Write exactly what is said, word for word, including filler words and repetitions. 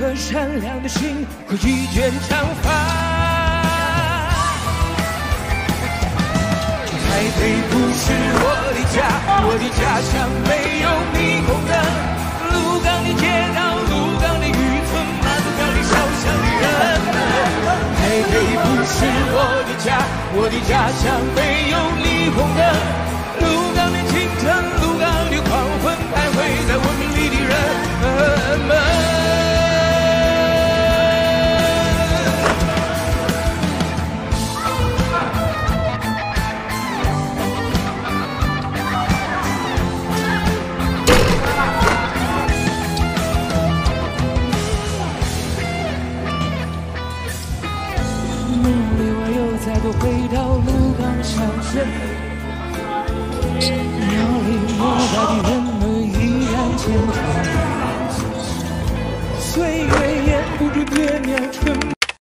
颗善良的心和一卷长发。台北不是我的家，我的家乡没有霓虹灯。鹿港的街道，鹿港的渔村，马祖港的小巷的人们。台北不是我的家，我的家乡没有霓虹灯。鹿港的清晨，鹿港的黄昏，徘徊在文明里的人们。 回到鹿港小镇，摇铃膜拜的人们依然虔诚。岁月掩不住对